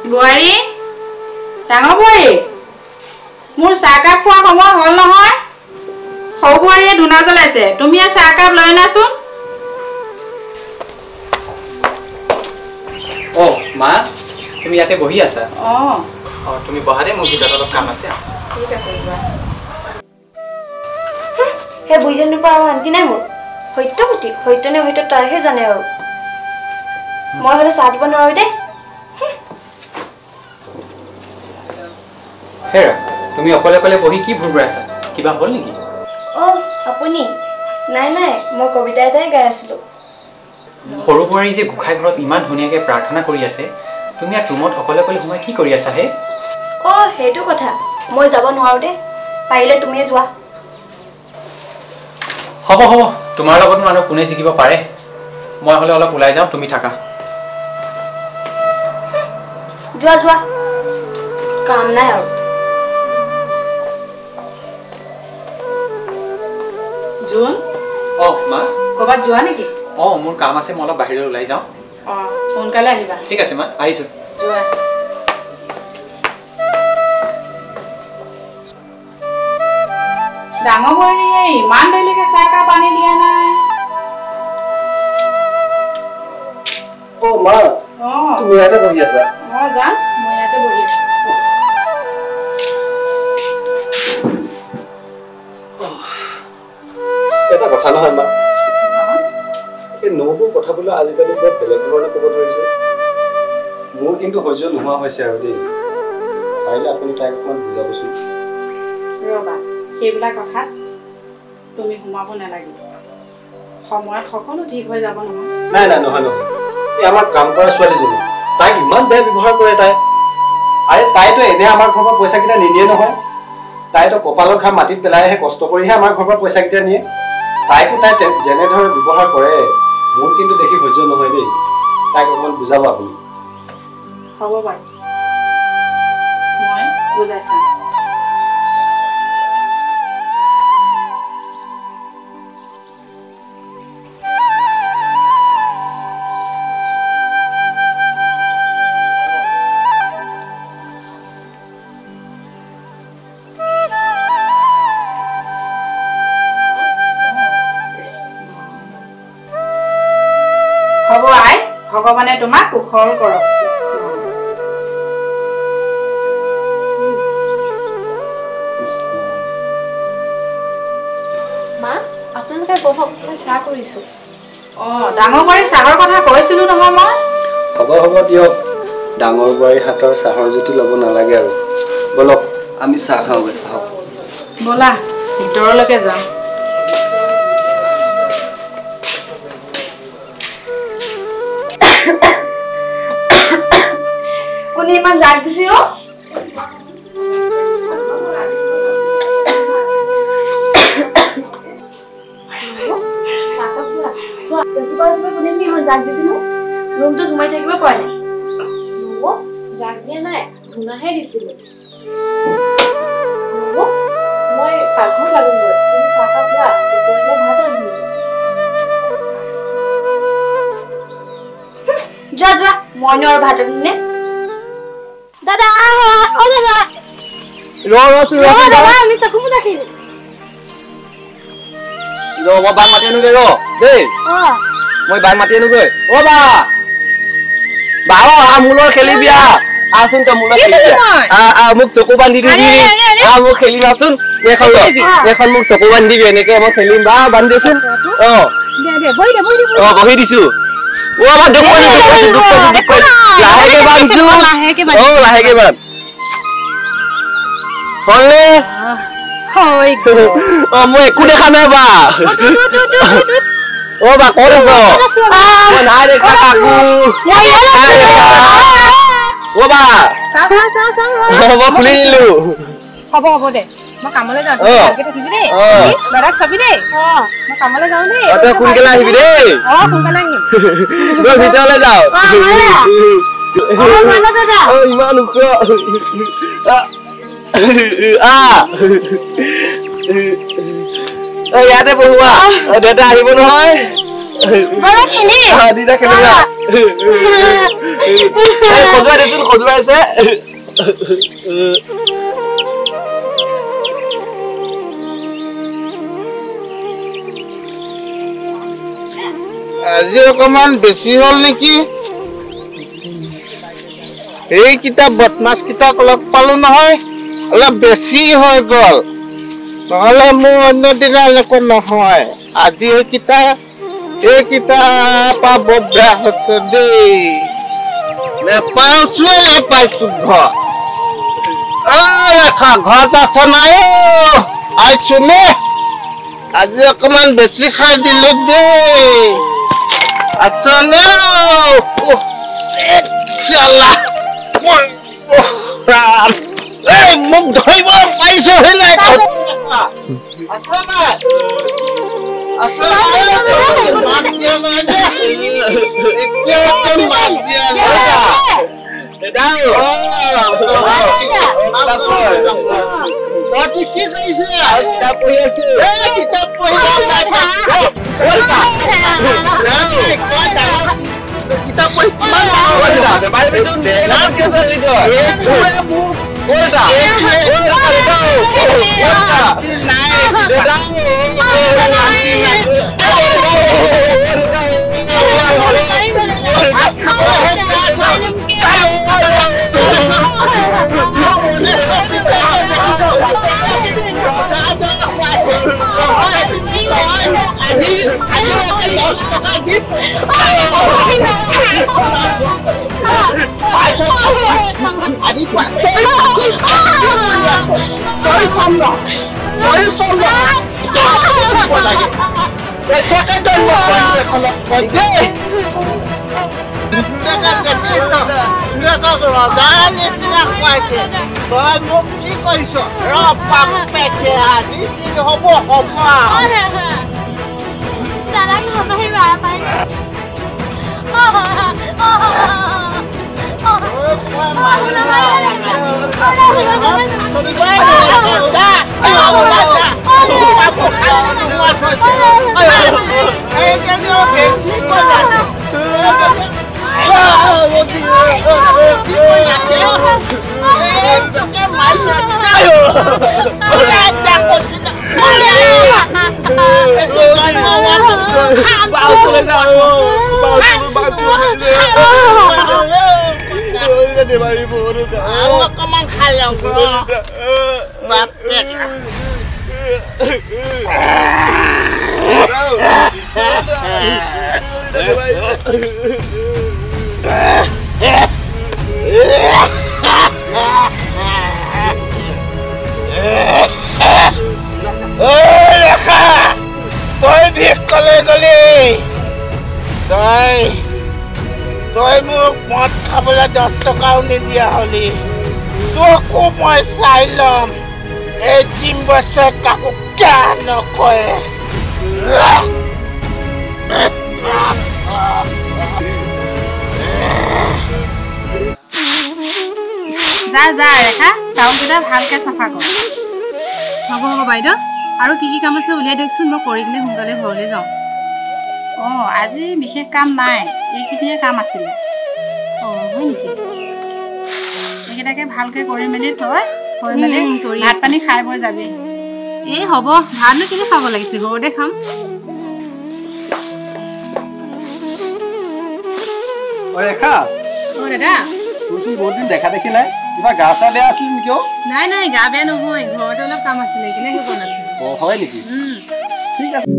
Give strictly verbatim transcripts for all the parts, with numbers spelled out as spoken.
বুৱাৰী ডাঙৰ বুৱাৰী মোৰ চাহকাপ খোৱা সময় হ'ল নহয় সৰু বুৱাৰীয়ে ধুনা জ্বলাইছে তুমি এই চাহকাপ লৈ আনাচোন ও মা তুমি ইয়াতে বহি আছা অ অ তুমি বহাৰে মোৰ ভিতৰত অলপ কাম আছে ঠিক আছে যোৱা হে বুইজনৰ পৰা আন্তি নাই মোৰ সত্যপতি সত্যনে সত্য তাৰহে জানে আৰু মই হলে চাহ দিব নোৱাৰো দে হেৰা তুমি অকলে অকলে বহি কি ভুৰবুৰাই আছা কিবা হ'ল নেকি অ আপুনি নাই নাই মই কবিতা এটাই গাই আছিলো সৰু বুৱাৰী যে গোখাই ঘৰত ইমান ধুনীয়াকৈ প্ৰাৰ্থনা কৰি আছে তুমি ইয়াত ৰুমত অকলে অকলে সোমাই কি কৰি আছা হে অ সেইটো কথা মই যাব নোৱাৰো দে পাৰিলে তুমিয়ে যোৱা হ'ব হ'ব তোমাৰ লগত মানুহ কোনে জিকিব পাৰে মই হলে অলপ ওলাই যাওঁ তুমি থাকা যোৱা যোৱা কাম নাই আৰু জোন অ মা ক'বাত যোৱা নেকি অ মোৰ কাম আছে মই অলপ বাহিৰলৈ ওলাই যাওঁ অ সোনকালে আহিবা ঠিক আছে মা আহিছো যোৱা ডাঙৰ বুৱাৰীয়ে ইমান দেৰিলৈকে চাহকাপ আনি দিয়া নাই ও মা অ তুমি ইয়াতে বহি আছা অ যাম মই ইয়াতে বহি আছো এটা কথা নহয় মা এই নবু কথা বোলে আজিকালি বৰ বেলেগ ধৰণে ক'ব ধৰিছে মোৰ কিন্তু সহ্য নোহোৱা হৈছে আৰু দেই পাৰিলে আপুনি তাইক অকণমান বুজাবচোন ৰবা সেইবিলাক কথাত তুমি সোমাব নালাগিব সময়ত সকলো ঠিক হৈ যাব নহয় নাই নাই নহয় নহয় এই আমাৰ কাম কৰা ছোৱালীজনী তাইক ইমান বেয়া ব্যৱহাৰ কৰে তাই আৰে তাইতো এনে আমাৰ ঘৰৰ পৰা পইচাকেইটা নিনিয়ে নহয় তাইতো কপালৰ ঘাম মাটিত পেলাইহে কষ্ট কৰিহে আমাৰ ঘৰৰ পৰা পইচাকেইটা নিয়ে তাইকো তাই যেনেধৰণে ব্যৱহাৰ কৰে মোৰ কিন্তু দেখি সহ্য নহয় দেই তাইক অকণমান বুজাব আপুনি হ'ব বাৰু মই বুজাই চাম হ'ব আই ভগৱানে তোমাক কুশল কৰক মা আপোনালোকে বহক মই চাহ কৰিছো অ ডাঙৰ বুৱাৰীক চাহৰ কথা কৈছিলো নহয় মই হ'ব হ'ব দিয়ক ডাঙৰ বোৱাৰীৰ হাতৰ চাহৰ জুতি ল'ব নালাগে আৰু বলক আমি চাহ খাওঁগৈ আহক ব'লা ভিতৰলৈকে যাওঁ কোনে ইমান জাগ দিছে অ জাগ দিছিলো ৰুমটো সোমাই থাকিব পৰা নাই জাগ দিয়া নাই ধুনাহে দিছিলো মই পাকঘৰত লাগোগৈ তুমি চাহকাপ খোৱা দুপৰীয়ালৈ ভাত ৰান্ধিম যোৱা যোৱা মই নোৱাৰো ভাত ৰান্ধিনে দাদা অ দাদা ৰ ৰ ৰ দাদা আমি চকু মুদা খেলিম ৰ মই বাক মাতি আনোগৈ ৰ দেই অ মই বাক মাতি আনোগৈ অ বা বা আ মূলৰ খেলিবি আ আচোন তই মূলৰ খেলিবি আ আ মোক চকু বান্ধি দিবি আ মোক খেলিবাচোন এখন এখন মোক চকু বান্ধিবি এনেকে মই খেলিম বা বান্ধিচোন অ দে দে বহি দে বহি দে অ বহি দিছো ও আমাৰ দুখ কৰি দুখ কৰি দুখ কৰি লাহেকে বান্ধছো অ লাহেকে বান্ধ হলে হৈ অ মই একো দেখা নাই বা ও বা ক'ত আছ মই নাই দেখা কাকু ও বা মই খুলি দিলো হ'ব হ'ব দে মই কামলৈ যাওঁ ভালকে থাকিবি দেই দাদাক চাবি দেই মই কামলৈ যাওঁ দেই তই সোনকালে আহিবি দেই অ সোনকালে আহিম তই ভিতৰলৈ যাওঁ অ ইমান ওখ আ ইয়াতে বহোৱা দেউতা আহিব নহয় বলা খেলি দিদা খেলিবা এই খজুৱাই দেচোন খজুৱাই আছে আজি অকমান বেছি হল নেকি এই কিতাপ বদমাছ কিতাপ লগ পালো নহয় অলপ বেছি হৈ গল নহলে মোৰ অন্য দিনা একো নহয় আজি এই কিতাপ এই কিতাপ বৰ বেয়া হৈছে দেই নেপাইছো নেপাইছো ঘৰ ৰেখা ঘৰত আছ নাই আহিছো নে আজি অকমান বেছি খাই দিলো দেই আছ নে এই মোক ধৰিব পাৰিছো হে নাই কি কৰিছে কিতাপ পঢ়ি আছো কিতাপ পঢ়ি কিতাপ পঢ়ি Adi Pak, sorry Panda, sorry Panda, apa lagi? Cek aja lo, kalau pergi. Mereka kita, mereka kalau dari tidak kuat, kalau mau ikut iso, rapat peke hati, ini hobo hobo. Dalam apa yang ramai? Aku kemang kalang bro, bapet. Oh, Rekha, toy dik kale kale, toy. তই মোক মদ খাবলৈ দহ টকাও নিদিয়া হলি তোকো মই চাই ল'ম এই তিন বছৰ কাকো কিয় নকৰে যা যা ৰেখা চাউলকেইটা ভালকে চাফা কৰ হ'ব হ'ব বাইদেউ আৰু কি কি কাম আছে উলিয়াই দিয়কচোন মই কৰি কিনে সোনকালে ঘৰলৈ যাওঁ অঁ আজি বিশেষ কাম নাই এইখিনিয়ে কাম আছিলে অঁ হয় নেকি এইকেইটাকে ভালকে কৰি মেলি থৈ কৰি মেলি ভাত পানী খাই বৈ যাবি এই হ'ব ভাতনো কেনে খাব লাগিছে ঘৰতে খাম ৰেখা অঁ দাদা তোৰচোন বহুত দিন দেখা দেখি নাই কিবা গা চা বেয়া আছিল নেকি অ' নাই নাই গা বেয়া নহয় ঘৰতে অলপ কাম আছিলে এইখিনি আহিব নাছিল অঁ হয় নেকি ঠিক আছে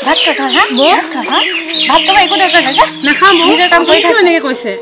ভাত খা হা ভাত খা হা ভাত খাব একো দৰকাৰ নাই যা নাখাম নিজৰ কাম কৰি থাক এনেকৈ কৈছে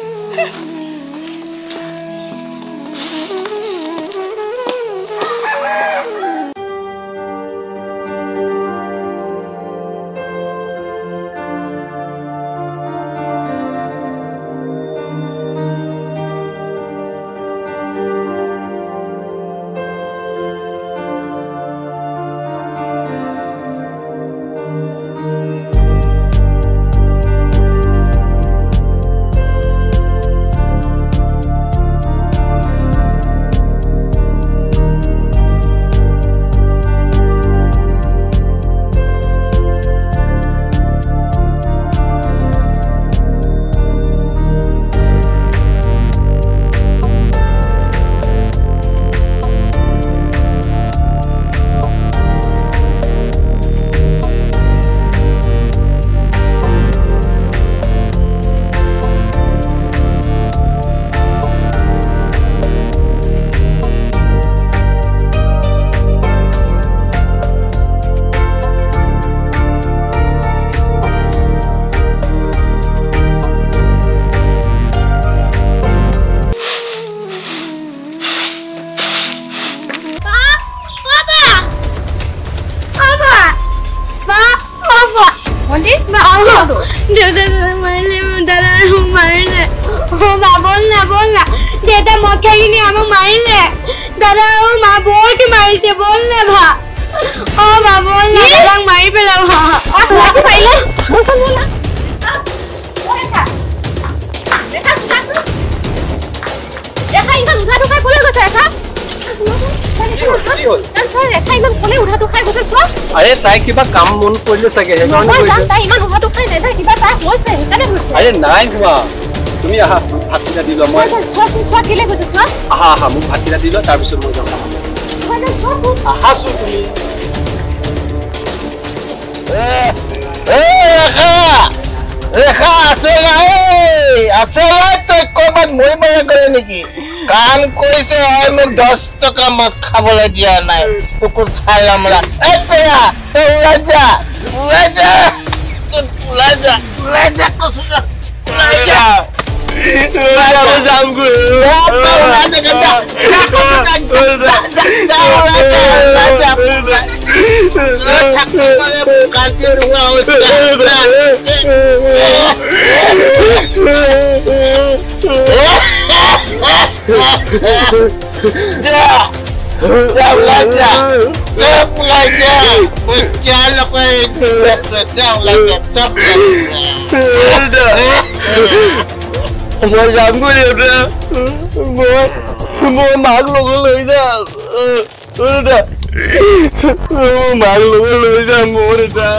আরে তাই কিবা কাম মন কৰিলে চাগে হে কাৰণে কৈছে তাই ইমান উঠাটো খাই নাই তাই কিবা তাই হৈছে সেইকাৰণে হৈছে আরে নাই হোৱা তুমি আহা ভাত কিটা দিলো মই চোৱা চোৱা কেলে কৈছে চোৱা আহা আহা মোক ভাত কিটা দিলো তাৰ পিছত মই যাম আহা চো তুমি এ এ ৰেখা ৰেখা আছে নাই আছে নাই তই ক'বাত মই মৰে কৰে নেকি কাম কৰিছে হয় মোক দহ টকা মাক খাবলৈ দিয়া নাই তোকো চাই আমরা এ পেয়া এ উলাজা উলাজা উলাজা উলাজা কসুলা উলাজা উলাজা জামগু উলাজা গদা উলাজা উলাজা ঠাকুর করে কাটি রুয়া হচ্ছে যা যা উলাজা যা উলাজা क्या लोग যা উলাজা সব মই যাম গৈ রে মই মই মাক লগ লৈ যা ওটা মাক লগ লৈ যা মোর এটা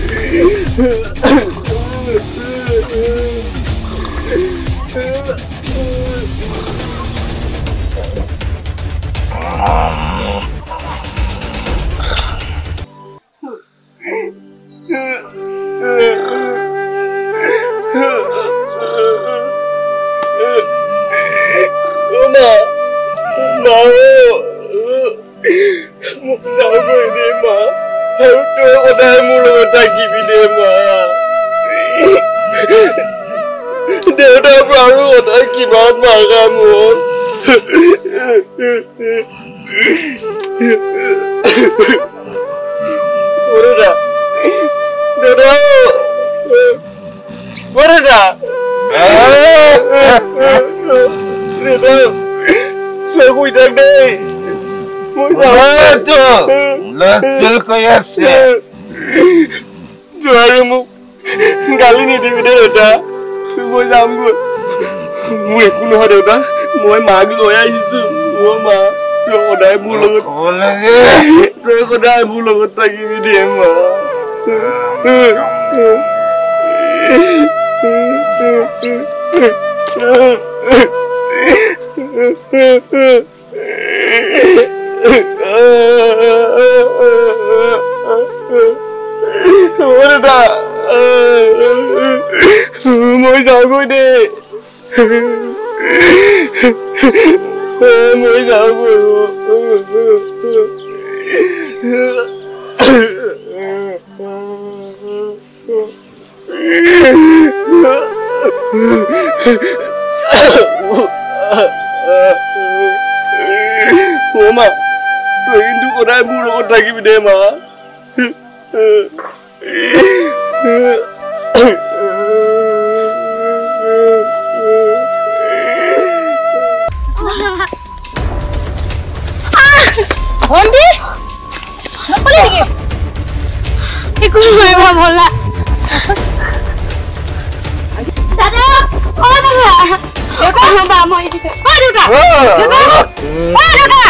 দেউতা বাৰু কথা কিমান মাৰা মোৰ ওরেদা দেউতা ওরেদা দেউতা তুই কই থাক দে মই যাওঁ তো লস্তিল কই আছে জোয়ারে মোক গালি নিদিবি দে দেউতা মই যাম গৈ মোৰ একো নহয় দেউতা মই মাক লৈ আহিছো মোৰ মা তই সদায় মোৰ লগত তই সদায় মোৰ লগত থাকিবি দে মা ওরেদা মই যাওঁ গৈ দে মই যাওঁ গৈ মা তুই কিন্তু কোথায় মোৰ লগত থাকিবি দে মা ভন্টি নকলি নেকি একো নহয় ভলা দাদা ও দাদা দেউতা হবা মই ও দেউতা ও দেউতা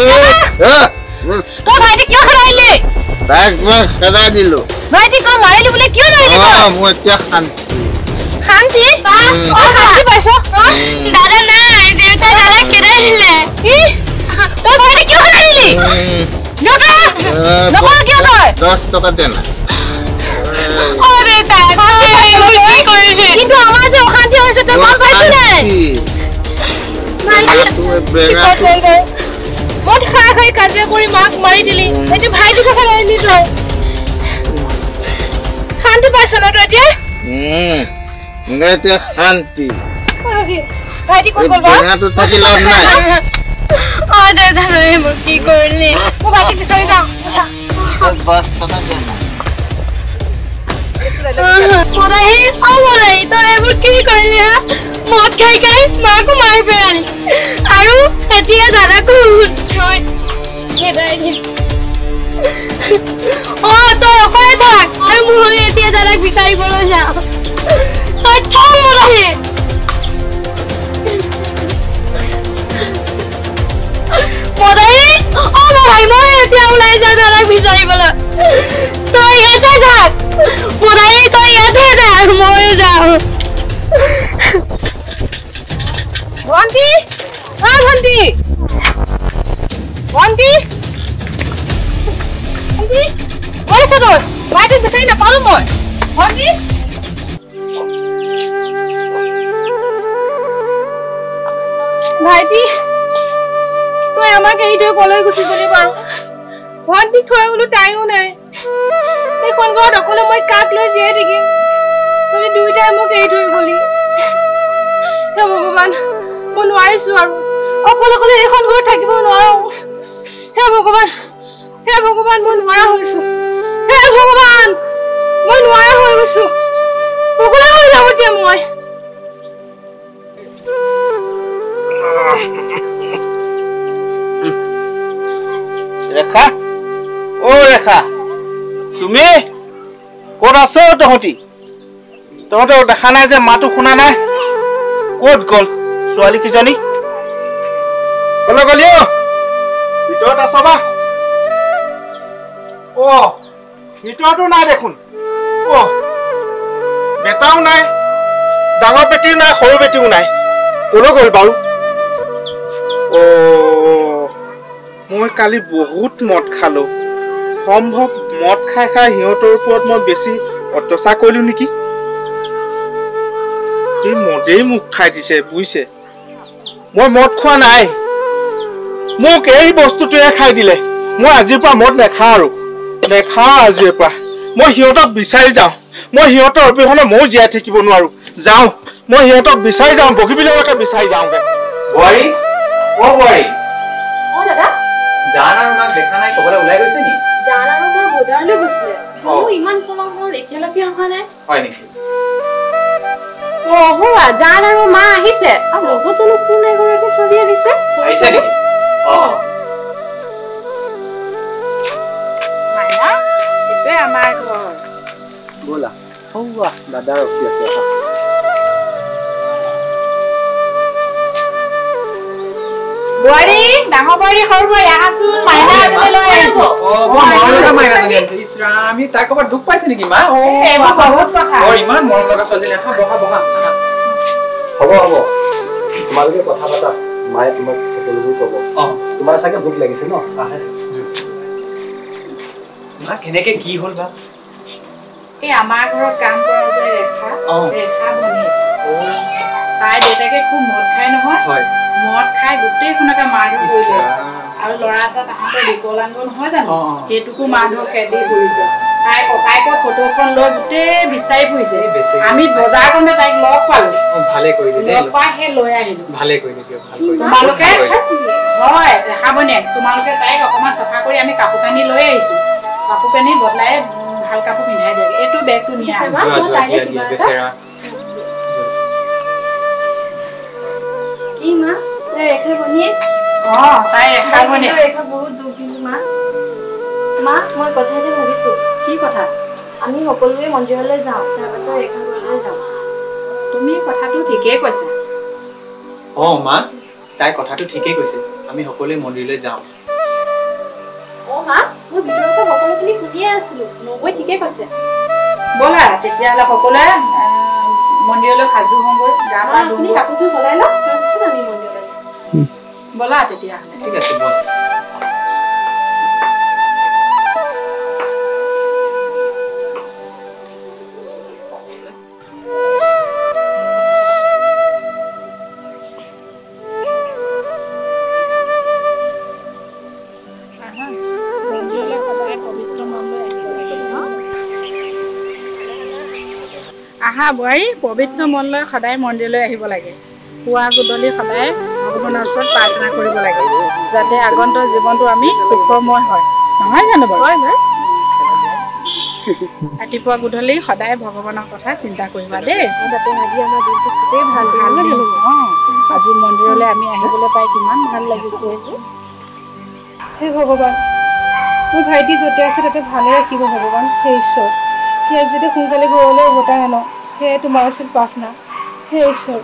তো ভাইটি কিয় খৰাইলি তাক মই খেদা দিলো ভাইটি কম মাৰিলি বোলে কিয় মাৰিলি অ মই এতিয়া শান্তি শান্তি ও শান্তি পাইছো দাদা নাই দেউতা দাদা কেদাই দিলে ই তো ভাইটি কিয় খৰাইলি দেউতা নকল কিয় তই দহ টকা দে না ও দেউতা কি কৰিলি কিন্তু আমাৰ যে অশান্তি হৈছে তই গম পাইছ নাই মদ খাই খাই কাজিয়া কৰি মাক মাৰি দিলি এতিয়া ভাইটিক খৰাইলি তই শান্তি পাইছ ন তই এতিয়া এতিয়া শান্তি ভাইটি ক'ত গ'ল বেঙাটো থাকি লাভ নাই অ দাদা মোৰ কি কৰিলি মই ভাইটিক বিচাৰি যাওঁ দহ টকা দে না মদাহি অ মদাহি তই এইবোৰ কি কৰিলি হা মদ খাই খাই মাকো মাৰি পেলালি আৰু এতিয়া দাদাকো মই খেদাই দিম অ তই অকলে থাক আৰু মোৰ এতিয়া দাদাক বিচাৰিবলৈ যাওঁ তই থাক মদাহি মদাহি অ মদাহি মই এতিয়া ওলাই যাওঁ দাদাক বিচাৰিবলৈ তই ইয়াতে থাক মদাহি তই ইয়াতে থাক মই যাওঁ ভন্টি অ ভন্টি ভন্টি ভন্টি মই আছো তই ভাইটিক বিচাৰি নাপালো মই ভন্টি ভাইটি তই আমাক এৰি থৈ কলৈ গুচি গলি বাৰু ভন্টিক থৈ বোলো তাইও নাই এইখন ঘৰত অকলে মই কাক লৈ জীয়াই থাকিম তই দুইটাই মোক এৰি থৈ গলি হে ভগৱান মই নোৱাৰিছো আৰু অকলে অকলে এইখন ঘৰত থাকিব নোৱাৰো হে ভগৱান হে ভগৱান মই নোৱাৰা হৈছো হে ভগৱান মই নোৱাৰা হৈ গৈছো অকলে হৈ যাব এতিয়া মই ৰেখা ও ৰেখা তুমি ক'ত আছ তহঁতি তহঁতে দেখা নাই যে মাতো শুনা নাই ক'ত গ'ল ছোৱালী কিজানি কলৈ গলি অ ভিতৰত আছ বা অ ভিতৰতো নাই দেখোন অ বেটাও নাই ডাঙৰ বেটিও নাই সৰু বেটিও নাই ক'লৈ গ'ল বাৰু অ মই কালি বহুত মদ খালো সম্ভৱ মদ খাই খাই সিহঁতৰ ওপৰত মই বেছি অত্যাচাৰ কৰিলো নেকি এই মদেই মোক খাই দিছে বুজিছে মই মদ খোৱা নাই মোক এই বস্তুটোৱে খাই দিলে মই আজিৰ পৰা মদ নেখাওঁ আৰু নেখাওঁ আজিৰ পৰা মই সিহঁতক বিচাৰি যাওঁ মই সিহঁতৰ অবিহনে ময়ো জীয়াই থাকিব নোৱাৰো যাওঁ মই সিহঁতক বিচাৰি যাওঁ বগীবিলাককে বিচাৰি যাওঁগে বোৱাৰী অ বোৱাৰী অ দাদা জান আৰু মাক দেখা নাই ক'বলৈ ওলাই গৈছে নি জান আৰু মা বজাৰলৈ গৈছিলে মই ইমান পলম হ'ল এতিয়ালৈকে অহা নাই হয় নেকি অ হোৱা জান আৰু মা আহিছে আৰু লগত জানো কোন এগৰাকী ছোৱালী আহিছে আহিছে নেকি অ মাইনা এইটোৱে আমাৰ ঘৰ ব'লা হৌৱা দাদা ৰখি আছে বোৱাৰী ডাঙৰ বোৱাৰী সৰু বোৱাৰী আহাচোন মাইনা এজনী লৈ আহিছো অ মৰম লগা মাইনাজনী আছে ইছ ৰাম আমি তাই ক'ৰবাত দুখ পাইছে নেকি মা অ এইবোৰ বহুত কথা অ ইমান মৰম লগা ছোৱালীজনী আহা বহা বহা হ'ব হ'ব তোমালোকে কথা পাতা মায়ে তোমাক সকলোবোৰ ক'ব অ তোমাৰ চাগে ভোক লাগিছে ন আহে মা কেনেকে কি হ'ল বা এই আমাৰ ঘৰত কাম কৰা যে ৰেখা অ। ৰেখা ভনী অ তাই দেউতাকে খুব মদ খাই নহয় হয় মদ খাই গোটেইখনকে মাৰধৰ ইছ কৰিলে ৰাম। আৰু ল'ৰা এটা তাহাঁতৰ বিকলাংগ নহয় জানো অ, অ। সেইটোকো মাৰধৰ খেদি কৰিছে তাই ককাইকৰ ফটোখন লৈ গোটেই বিচাৰি ফুৰিছে বিচাৰি। আমি বজাৰ কৰোঁতে তাইক লগ পালো অ ভালে কৰিলে দেই লগ পাই সেই লৈ আহিলো ভালে কৰিলে দিয়ক ভাল কৰিলে তোমালোকে হয় দেখাব নে তোমালোকে তাইক অকণমান চাফা কৰি আমি কাপোৰ কানি লৈ আহিছো কাপোৰ কানি বদলাই ভাল কাপোৰ পিন্ধাই দিয়ে এইটো বেগটো নিয়া যোৱা যোৱা দিয়া দিয়া বেচেৰা কি মা তাই ৰেখা বনিয়ে অ তাই ৰেখা বনে ৰেখা বহুত দুখ কিন্তু মা মা মই কথা এটা ভাবিছো কি কথা আমি সকলোৱে মন্দিৰলৈ যাওঁ তাৰপাছত ৰেখা ঘৰলৈ যাওঁ তুমি কথাটো ঠিকেই কৈছা অ মা তাই কথাটো ঠিকেই কৈছে আমি সকলোৱে মন্দিৰলৈ যাওঁ অ মা মই ভিতৰৰ পৰা সকলোখিনি শুনিয়ে আছিলো নবৈ ঠিকে কৈছে ব'লা তেতিয়াহ'লে সকলোৱে মন্দিৰলৈ সাজু হওঁগৈ গা পা ধুম কাপোৰযোৰ সলাই লওঁ তাৰপিছত আমি মন্দিৰলৈ যাম ব'লা তেতিয়াহ'লে ঠিক আছে বল আহা বোৱাৰী পবিত্ৰ মনলৈ সদায় মন্দিৰলৈ আহিব লাগে পুৱা গধূলি সদায় ভগৱানৰ ওচৰত প্ৰাৰ্থনা কৰিব লাগে যাতে আগন্তুক জীৱনটো আমি সুখময় হয় নহয় জানো বাৰু হয় হয় ৰাতিপুৱা গধূলি সদায় ভগৱানৰ কথা চিন্তা কৰিবা দেই যাতে আজি আমাৰ দিনটো খুবেই ভাল ভাল অঁ আজি মন্দিৰলৈ আমি আহিবলৈ পাই কিমান ভাল লাগিছে হে ভগৱান মোৰ ভাইটি য'তে আছে তাতে ভালে ৰাখিব ভগৱান হে ঈশ্বৰ সেয়াক যদি সোনকালে ঘৰলৈ উভতাই আনো সেয়াই তোমাৰ ওচৰত প্ৰাৰ্থনা হে ঈশ্বৰ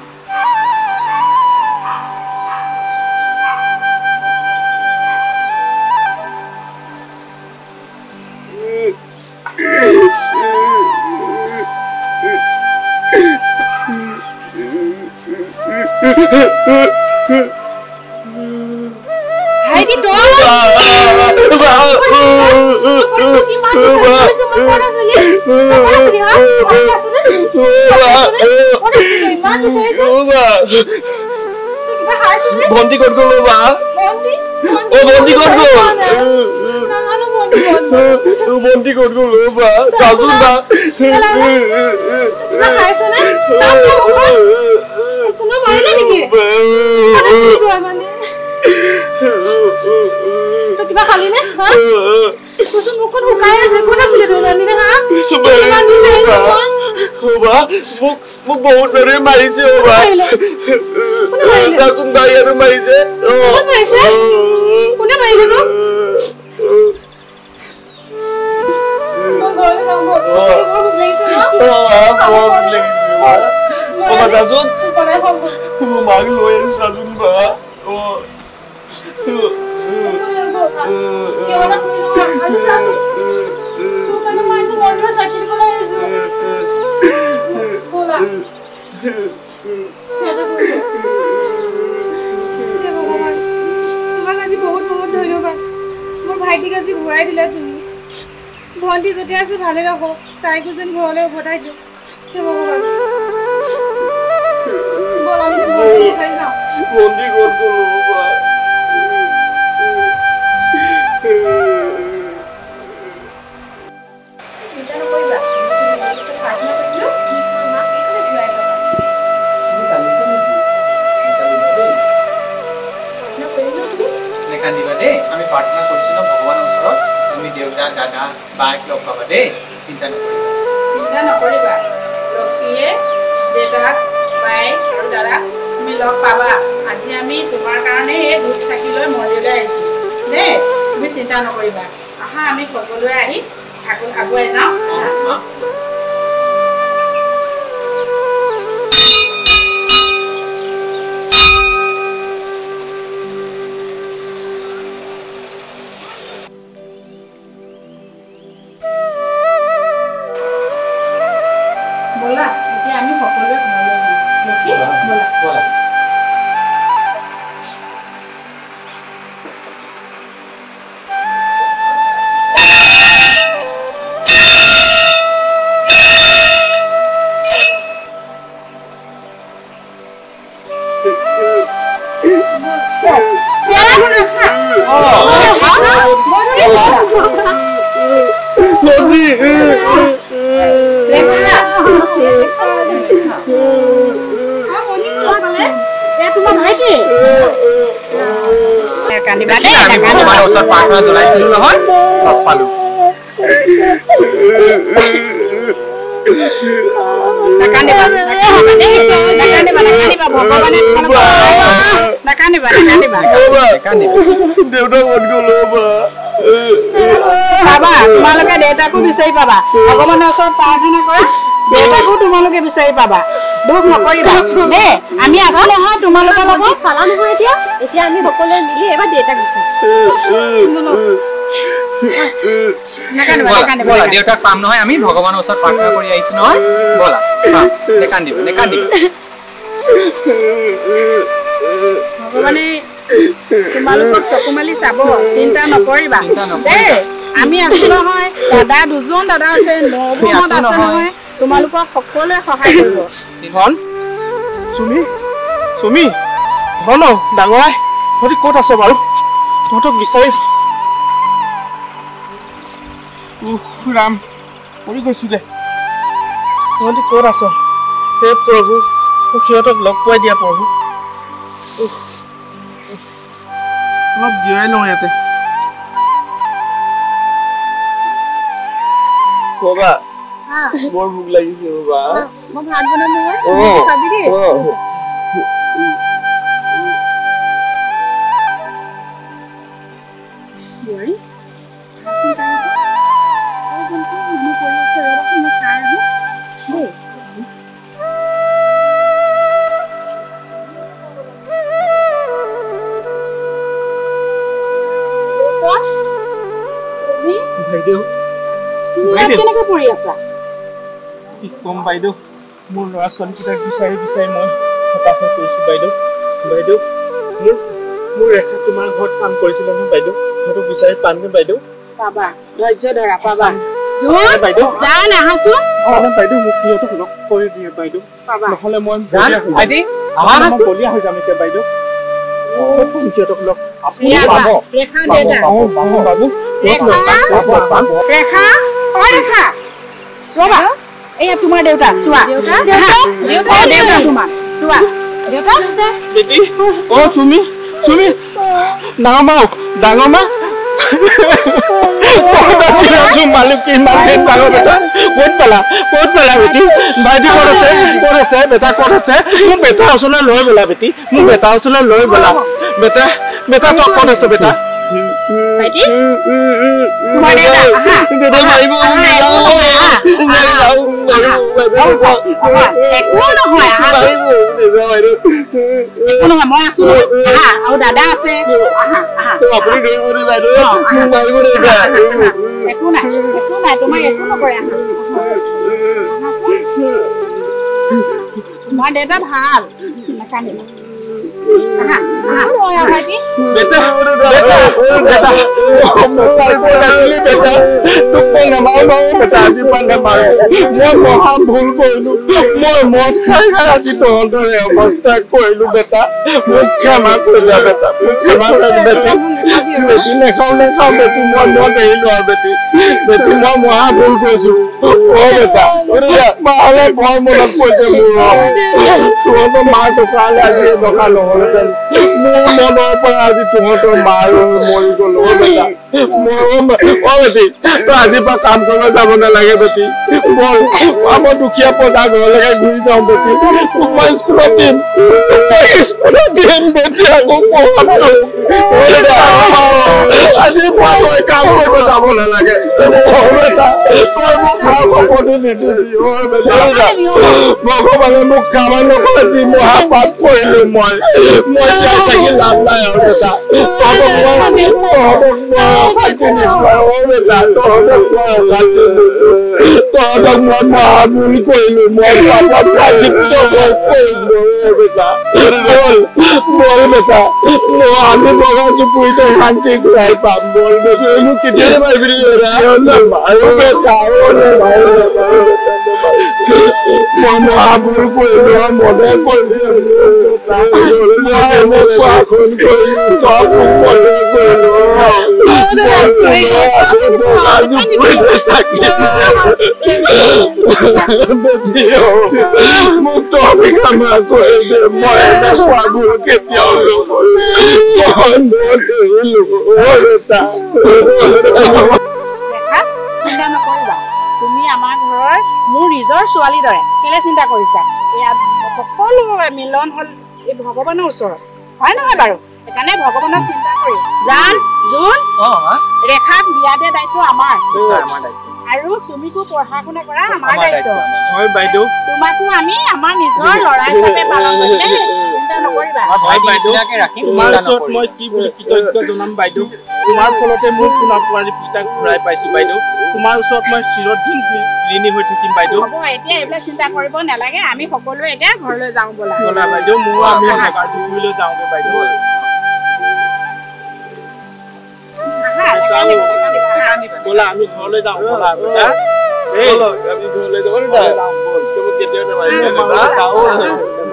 ভাইটি ভন্টি ক'ত গ'ল বা অ ভন্টি ক'ত গ'ল ভন্টি ক'ত গ'ল বা চাচোন বা কিবা খালি নে মুখখন শুকাই আছে কোন আছিলে তোৰ ৰান্ধিলে হা মোক মোক বহুত ধৰে মাৰিছে চাচোন ভাই আৰু মাৰিছে কোনে মাৰিলে তোক মোৰ মাক লৈ চাচোন বা তোমাক আজি বহুত বহুত ধন্যবাদ মোৰ ভাইটিক আজি ঘূৰাই দিলা তুমি ভণ্টি য'তে আছে ভালে ৰাখো তাইকো যেন ঘৰলৈ উভতাই দিওঁ হে ভগৱান বল আমি ভণ্টি বিচাৰি যাওঁ ভন্টি ক'ত গ'ল বা চিন্তা নকৰিবা প্ৰাৰ্থনা কৰিলোঁ মাক এইফালে ঘূৰাই ল'বা নেকান্দিবা দেই আমি প্ৰাৰ্থনা কৰিছোঁ ন ভগৱানৰ ওচৰত তুমি দেউতা দাদা বাক লগ পাবা দেই চিন্তা নকৰিবা চিন্তা নকৰিবা লক্ষীয়ে দেউতাক বায়েক আৰু দাদাক তুমি লগ পাবা আজি আমি তোমাৰ কাৰণে এই ধূপ চাকি লৈ মন্দিৰলৈ আহিছোঁ দেই তুমি চিন্তা নকৰিবা আহা আমি সকলোৱে আহি আগুৱাই যাওঁ ব'লা এতিয়া আমি সকলোৱে ঘৰলৈ যাওঁ লক্ষী ব'লা ব'লা ভন্টি তোমাৰ ভাইটি কান্দিবা দেই ভগৱানৰ ওচৰত প্ৰাৰ্থনা জনাইছিলো নহয় লগ পালো নাকান্দিবা নাকান্দিবা নাকান্দিবা ভগৱানে নাকান্দিবা নাকান্দিবা দেউতা ক'ত গ'ল পাবা তোমালোকে দেউতাকো বিচাৰি পাবা ভগৱানৰ ওচৰত প্ৰাৰ্থনা কৰা দেউতাকো তোমালোকে বিচাৰি পাবা দুখ নকৰিবা দেই আমি আছো নহয় তোমালোকৰ লগত পালা নহয় এতিয়া এতিয়া আমি সকলোৱে মিলি এবাৰ দেউতাক দেউতাক পাম নহয় আমি ভগৱানৰ ওচৰত প্ৰাৰ্থনা কৰি আহিছো নহয় ব'লা নেকান্দিবা নেকান্দিবা ভগৱানে তোমালোকক চকু মেলি চাব চিন্তা নকৰিবা দেই আমি আছো নহয় দাদা দুজন দাদা আছে নবৌহঁত আছে নহয় তোমালোকক সকলোৱে সহায় কৰিব ধন চুমি চুমি ধন ডাঙৰ আই তহঁতি ক'ত আছ বাৰু তহঁতক বিচাৰি ৰাম মৰি গৈছো দে তহঁতি ক'ত আছ হে প্ৰভু মোক সিহঁতক লগ পোৱাই দিয়া প্ৰভু অলপ জিৰাই লওঁ ইয়াতে বাবা বৰ ভোক লাগিছে বাবা মই ভাত বনাম নহয় খাবি দেই বুঢ়ী আচোন তাই আৰু যোনটো মানুহ পৰি আছে ৰবাচোন মই চাই আহোঁ দেই বাইদেউ কেনেকৈ পৰি আছা কি কম বাইদেউ মোৰ ল'ৰা ছোৱালীকেইটাক বিচাৰি বিচাৰি মই হতাশ হৈ পৰিছোঁ বাইদেউ বাইদেউ মোৰ মোৰ ৰেখা তোমাৰ ঘৰত কাম কৰিছিলে নহয় বাইদেউ সিহঁতক বিচাৰি পামনে বাইদেউ পাবা ধৈৰ্য ধৰা পাবা বাইদেউ যা নাহাচোন বাইদেউ মোক সিহঁতক লগ কৰি দিয়ে বাইদেউ নহ'লে মই বলীয়া হৈ যাম এতিয়া বাইদেউ সিহঁতক লগ ৰেখা দেউতা বাবু ৰেখা অ ৰেখা ৰবা এয়া তোমাৰ দেউতা চোৱা দেউতা দেউতা তোমাৰ চোৱা দেউতা বেটি অ চুমি চুমি ডাঙৰ মা ডাঙৰ মা মালিক কিমান দিন ডাঙৰ বেটা ক'ত পালা ক'ত পালা বেটি ভাইটি ক'ত আছে ক'ত আছে বেটা ক'ত আছে মোৰ বেটা ওচৰলৈ লৈ ব'লা বেটি মোৰ বেটা ওচৰলৈ লৈ ব'লা বেটা বেটা তই ক'ত আছে বেটা ভাইটি তোমাৰ দেউতা দেউতা মাৰিব একো নহয় একো নহয় মই আছো আহা আৰু দাদা আছে আপুনি ধৰিব বাইদেউ মাৰিব একো নাই একো নাই তোমাক একো নকৰে তোমাৰ দেউতা ভাল নাকান্দিবা মহা ভুল কৰিলো মই মদ খাই খাই আজি তহঁতৰে অৱস্থা কৰিলো বেটা মোক ক্ষমা কৰিবা বেটা মোক ক্ষমা কৰি বেটি বেটি নেখাওঁ নেখাওঁ বেটি মই মদ এৰিলো আৰু বেটি বেটি মই মহা ভুল কৰিছো অ বেটা মালে বৰ মনত পৰিছে মোৰ তহঁতৰ মা ঢুকালে আজি ঢকা নহ'লেহেঁতেন মোৰ মনৰ পৰা আজি তহঁতৰ মাৰ মৰি গ'ল অ বেটা অ বেটি তই আজিৰ পৰা কাম কৰিব যাব নালাগে বেটি বল আমাৰ দুখীয়া প্ৰজা ঘৰলৈকে ঘূৰি যাওঁ বেটি মই স্কুলত দিম স্কুলত দিম বেটি আকৌ আজিৰ পৰা তই কাম কৰিব যাব নালাগে তই মোক ভাল খবৰটো নিদিবি ভগৱানে মোক কাম নকৰে যি মহাপাপ কৰিলো মই মই জীয়াই থাকি লাভ নাই আৰু বেটা তহঁতক মই তহঁতক মই অশান্তি নিদিওঁ অ বেটা তহঁতক মই অশান্তি নিদিওঁ তহঁতক মই মহাভুল কৰিলো মই পাপত প্ৰাচিত্য কৰিলো বেটা বল বল বেটা আমি বগা জুপুৰিতে শান্তি ঘূৰাই পাম বল বেটা মোক কেতিয়াবা মাৰিবি আৰু বেটা মই মহাভুল কৰিলো মনে কৰিলো চিন্তা নকৰিবা তুমি আমাৰ ঘৰৰ মোৰ নিজৰ ছোৱালীৰ দৰে কেলে চিন্তা কৰিছা এয়া সকলোৰে মিলন হল এই ভগৱানৰ ওচৰত হয় নহয় বাৰু সেইকাৰণে ভগৱানক চিন্তা কৰি জান জোন ৰেখাক বিয়া দিয়া দায়িত্ব আমাৰ আৰু সুমিকো পঢ়া শুনা কৰা আমাৰ দায়িত্ব হয় বাইদেউ তোমাকো আমি আমাৰ নিজৰ ল'ৰা হিচাপে পালন কৰিলে চিন্তা নকৰিবা তোমাৰ ওচৰত মই কি বুলি কৃতজ্ঞ জনাম বাইদেউ তোমাৰ ফলতে মোৰ পোনা পোৱালি পিতাক ঘূৰাই পাইছো বাইদেউ তোমাৰ ওচৰত মই চিৰদিন ঋণী হৈ থাকিম বাইদেউ হ'ব এতিয়া এইবিলাক চিন্তা কৰিব নালাগে আমি সকলোৱে এতিয়া ঘৰলৈ যাওঁ ব'লা ব'লা বাইদেউ মোৰ আমি জেগা জুগুৰিলৈ যাওঁগে বাইদেউ ব'লা আমি ঘৰলৈ যাওঁ ব'লা বেটা এই আমি ঘৰলৈ যাব না কেতিয়াও নামাৰিবা